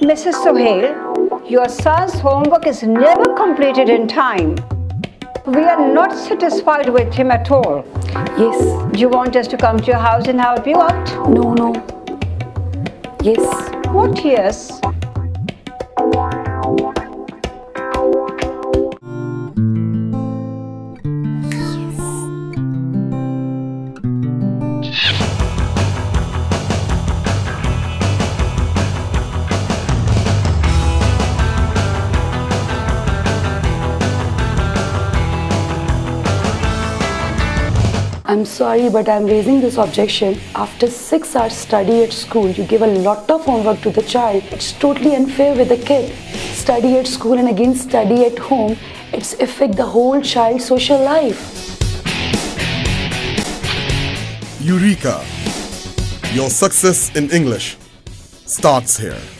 Mrs. Sohail, your son's homework is never completed in time. We are not satisfied with him at all. Yes. Do you want us to come to your house and help you out? No, no. Yes. What yes? I'm sorry, but I'm raising this objection. After 6 hours study at school, you give a lot of homework to the child. It's totally unfair with the kid. Study at school and again study at home. It's affect the whole child's social life. Eureka! Your success in English starts here.